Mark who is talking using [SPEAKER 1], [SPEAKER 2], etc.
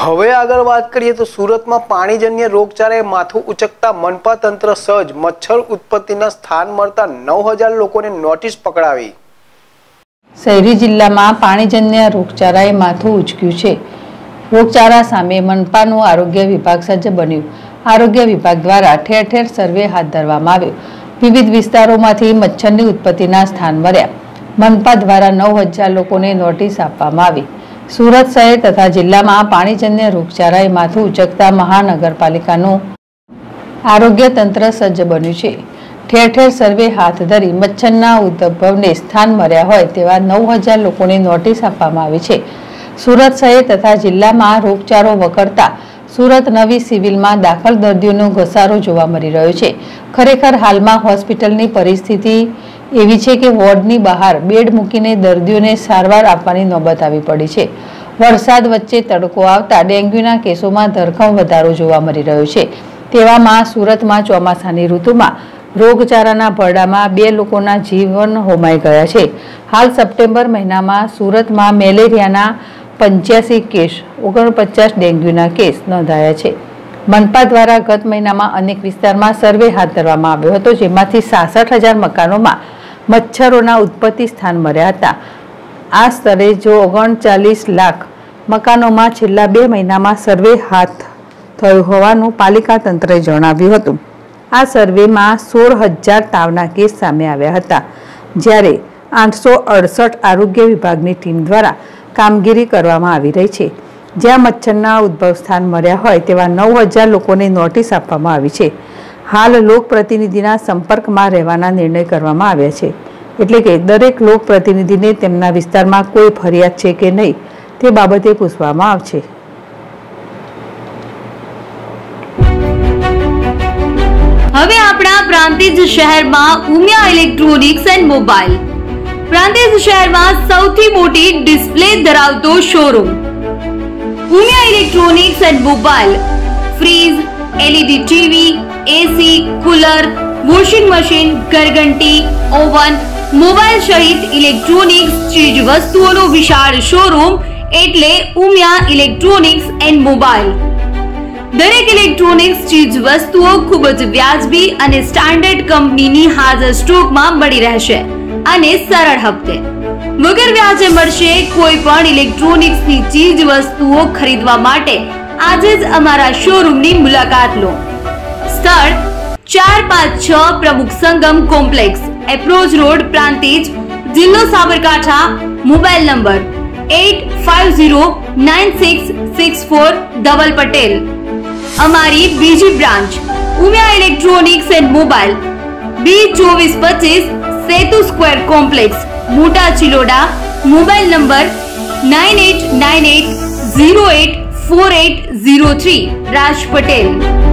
[SPEAKER 1] હવે આગળ વાત કરીએ તો સુરતમાં પાણીજન્ય રોગચાળાએ માથું ઉચકતા મનપા તંત્ર સજ્જ, મચ્છર ઉત્પત્તિના સ્થાન મળતા 9000 લોકોને નોટિસ પકડાવી।
[SPEAKER 2] શહેરી જિલ્લામાં પાણીજન્ય રોગચાળાએ માથું ઉચક્યું છે। રોગચાળા સામે મનપાનું આરોગ્ય વિભાગ સજ્જ બન્યું। આરોગ્ય વિભાગ દ્વારા ઠેર ઠેર સર્વે હાથ ધરવામાં આવ્યો। વિવિધ વિસ્તારોમાંથી મચ્છરની ઉત્પત્તિના સ્થાન મળ્યા। મનપા દ્વારા 9000 લોકોને નોટિસ આપવામાં આવી। સુરત શહેર તથા જિલ્લામાં પાણીજન્ય રોગચાળાએ માથું ઉચકતા મહાનગરપાલિકાનું આરોગ્ય તંત્ર સજ્જ બન્યું છે। ઠેર ઠેર સર્વે હાથ ધરી મચ્છરના ઉદ્ભવને સ્થાન મળ્યા હોય તેવા 9000 લોકોને નોટિસ આપવામાં આવી છે। સુરત શહેર તથા જિલ્લામાં રોગચાળો વકરતા સુરત નવી સિવિલમાં દાખલ દર્દીઓનો ઘસારો જોવા મળી રહ્યો છે। ખરેખર હાલમાં હોસ્પિટલની પરિસ્થિતિ એવી છે કે વોર્ડની બહાર બેડ મૂકીને દર્દીઓને સારવાર આપવાની નોબત આવી પડી છે। વરસાદ વચ્ચે તડકો આવતા ડેન્ગ્યુના કેસોમાં ધરખમ વધારો જોવા મળી રહ્યો છે। તેવામાં સુરતમાં ચોમાસાની ઋતુમાં રોગચાળાના ભરડામાં 2 લોકોના જીવન હોમાઈ ગયા છે। હાલ સપ્ટેમ્બર મહિનામાં સુરતમાં મેલેરિયાના 85 કેસ, 49 ડેન્ગ્યુના કેસ નોંધાયા છે। મનપા દ્વારા ગત મહિનામાં અનેક વિસ્તારમાં સર્વે હાથ ધરવામાં આવ્યો હતો, જેમાંથી 66000 મકાનોમાં મચ્છરોના ઉત્પત્તિ સ્થાન મળ્યા હતા। આ સ્તરે જો 39 લાખ મકાનોમાં છેલ્લા 2 મહિનામાં સર્વે હાથ થયો હોવાનું પાલિકા તંત્રએ જણાવ્યું હતું। આ સર્વેમાં 16000 તાવના કેસ સામે આવ્યા હતા, જ્યારે 868 આરોગ્ય વિભાગની ટીમ દ્વારા કામગીરી કરવામાં આવી રહી છે। જ્યાં મચ્છરના ઉદ્ભવ સ્થાન મળ્યા હોય તેવા 9000 લોકોને નોટિસ આપવામાં આવી છે। હાલ લોકપ્રતિનિધિના સંપર્કમાં રહેવાના નિર્ણય કરવામાં આવ્યા છે, એટલે કે દરેક લોકપ્રતિનિધિને તેમના વિસ્તારમાં કોઈ ફરિયાદ છે કે નહીં તે બાબતે પૂછવામાં આવશે।
[SPEAKER 3] હવે આપણા પ્રાંતિજ શહેરમાં Umiya electronics and mobile, Prantij શહેરમાં સૌથી મોટી ડિસ્પ્લે ધરાવતો showroom. Umiya electronics and mobile fridge, LED TV, AC, cooler, washing machine, ઘરઘંટી, ઓવન, મોબાઈલ સહિત ઇલેક્ટ્રોનિક્સ ચીજ વસ્તુઓનો વિશાળ શોરૂમ એટલે ઉમિયા ઇલેક્ટ્રોનિક્સ એન્ડ મોબાઈલ। દરેક ઇલેક્ટ્રોનિક્સ ચીજ વસ્તુઓ ખૂબ જ વ્યાજબી અને સ્ટાન્ડર્ડ કંપનીની હાજર સ્ટોકમાં મળી રહેશે અને સરળ હપ્તે વગર વ્યાજે મળશે। કોઈ પણ ઇલેક્ટ્રોનિક્સની ચીજ વસ્તુઓ ખરીદવા માટે આજે જ અમારા શોરૂમની મુલાકાત લો। સ્થળ 456 Pramukh Sangam complex, approach road, Prantij, જિલ્લો સાબરકાંઠા। Mobile number 85096640 Dhaval Patel. અમારી બીજી branch Umiya electronics and mobile B2425 Setu square complex, Mota Chiloda. Mobile number 9898084803 Raj Patel.